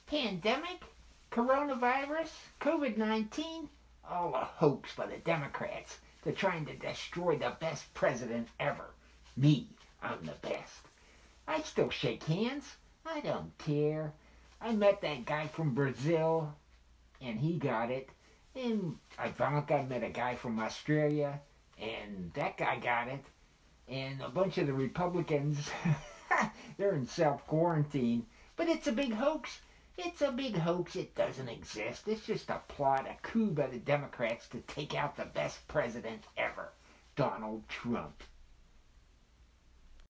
Pandemic, coronavirus, COVID-19, all a hoax by the Democrats. They're trying to destroy the best president ever. Me, I'm the best. I still shake hands. I don't care. I met that guy from Brazil, and he got it. And Ivanka met a guy from Australia, and that guy got it. And a bunch of the Republicans, they're in self-quarantine. But it's a big hoax. It's a big hoax. It doesn't exist. It's just a plot, a coup by the Democrats to take out the best president ever, Donald Trump.